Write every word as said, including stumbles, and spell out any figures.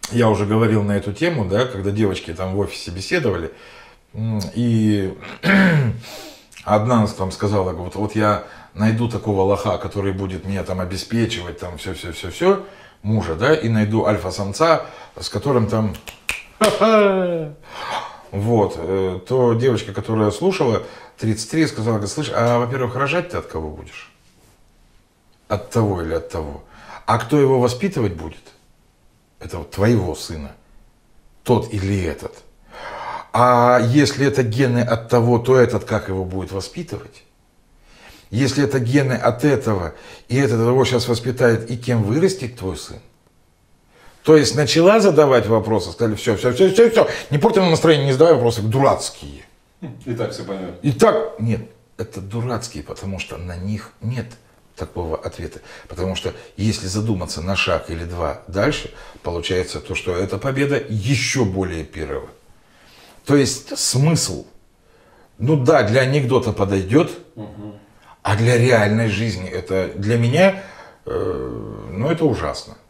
я уже говорил на эту тему, да, когда девочки там в офисе беседовали, и одна там сказала, вот, вот я найду такого лоха, который будет меня там обеспечивать, там все-все-все-все, мужа, да, и найду альфа-самца, с которым там... Вот, то девочка, которая слушала, тридцать три, сказала, говорит, слышь, а, во-первых, рожать ты от кого будешь? От того или от того? А кто его воспитывать будет? Это вот твоего сына. Тот или этот. А если это гены от того, то этот как его будет воспитывать? Если это гены от этого, и этот его сейчас воспитает, и кем вырастет твой сын? То есть начала задавать вопросы, сказали, все, все, все, все, все, не порти нам настроение, не задавай вопросы, дурацкие. И так все понятно. И так, нет, это дурацкие, потому что на них нет такого ответа. Потому что если задуматься на шаг или два дальше, получается то, что эта победа еще более первая. То есть смысл, ну да, для анекдота подойдет, угу. А для реальной жизни это для меня, э, ну это ужасно.